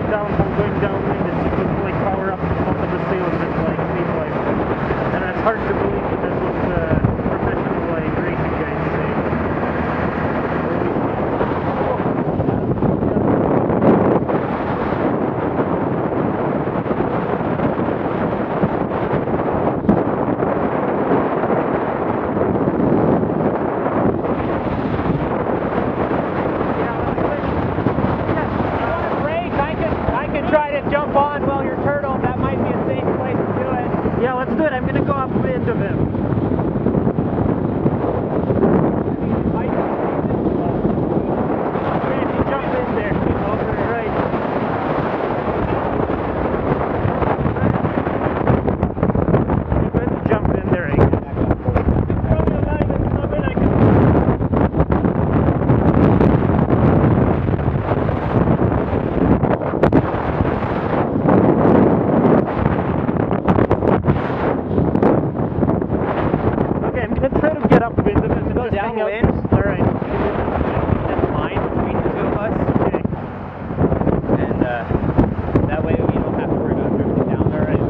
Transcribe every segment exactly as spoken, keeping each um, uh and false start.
downhole going downwind and she could like power up both of the sails and like leave life. And it's hard to believe that that's what the professional like racing guys say. Jump on while you're turtle, that might be a safe place to do it. Yeah, let's do it. I'm gonna go upwind of him. Okay, if you jump in there. Over, right. You go ahead and jump in there. I guess. Throw me a line and come in, I can. Let's try to get upwind of it and go just hang out. downwind. Alright. That's line between the two of us. Okay. And uh, that way we don't have to worry about drifting down there. Right?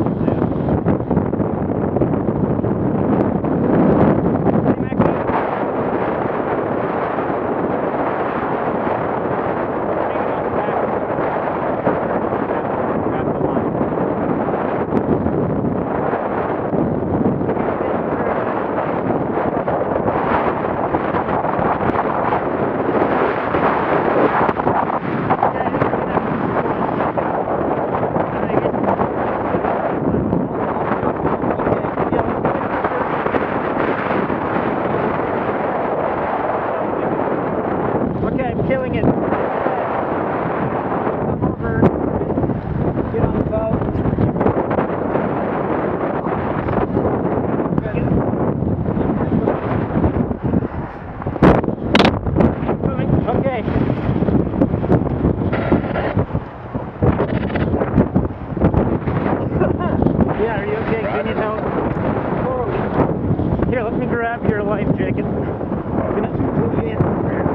Killing it. Come over. Get on the boat. Okay. Yeah, are you okay? Do you need help? Here, let me grab your life jacket. I'm gonna pull you in.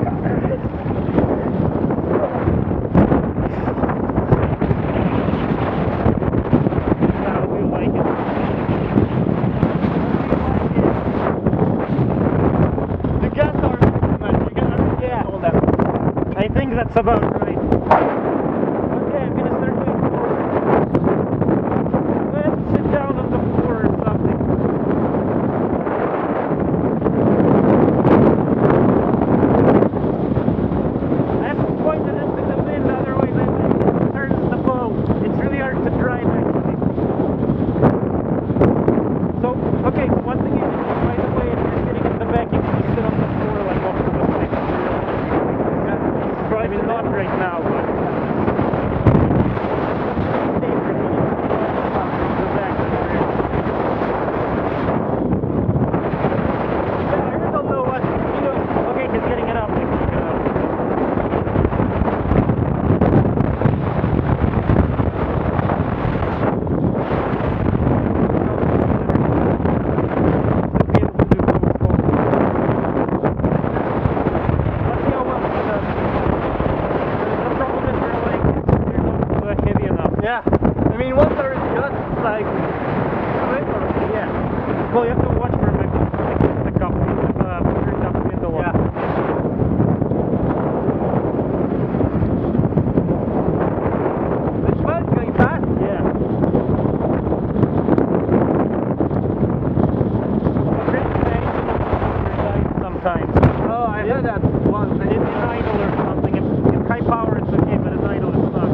I think that's about right. Okay, I'm gonna start moving forward. Let's sit down on the floor or something. I have to point it into the wind, otherwise I think it turns the boat. It's really hard to drive actually. So, okay, so one thing you can do, by the way, if you're sitting in the back, you can just sit on the floor like off to the side. I mean, not right now, but I don't know what, you know, okay, just getting it up. Yeah, I mean, once there is just like, yeah. Well, you have to watch for like, like the cup, uh, turned up window. Yeah. This one's going fast? Yeah. Sometimes. Oh, I heard that once. It's an idle or something. If, if high power, it's okay, but an idle, it's not.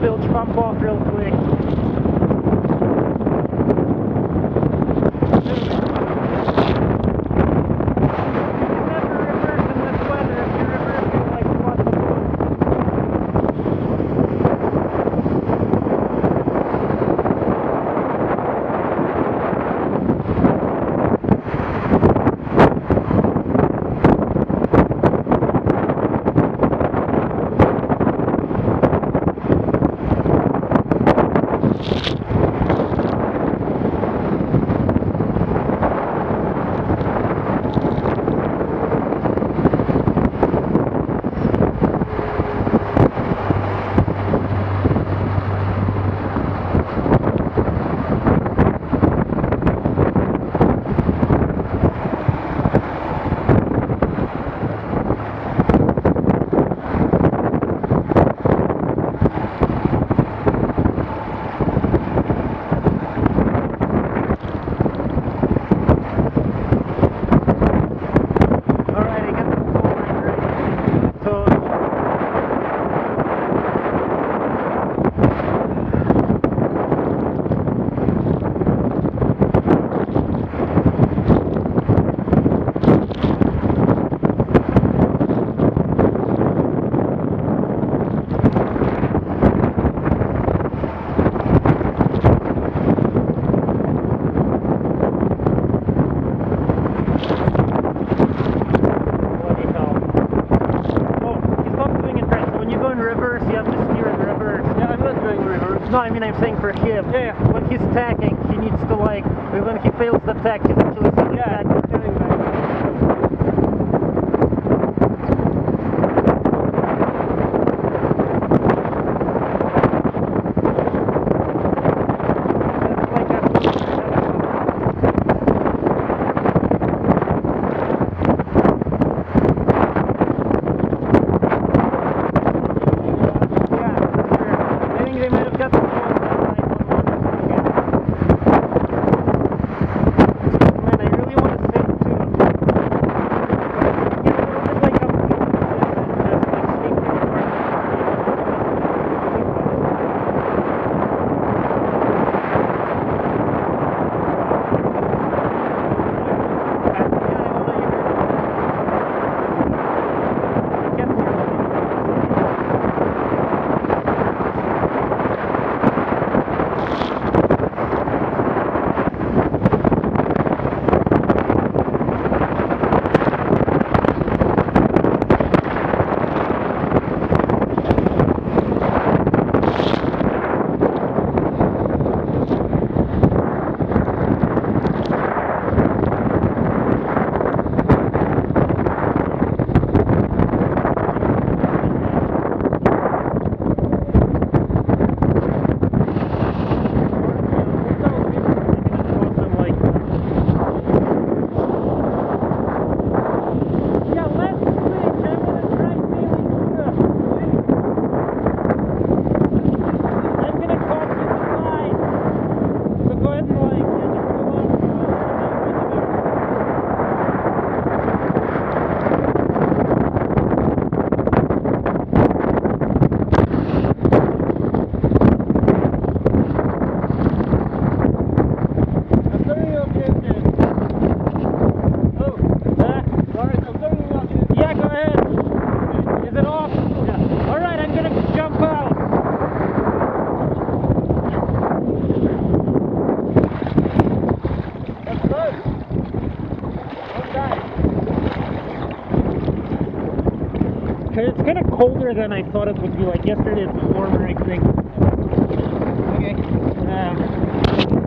bilge pump off real quick. No, I mean I'm saying for him. Yeah, yeah. When he's tacking, he needs to like, when he fails the tack, he's actually sitting Yeah, back. it's doing that. It's kind of colder than I thought it would be. Like yesterday it was warmer, I think. Okay. Um,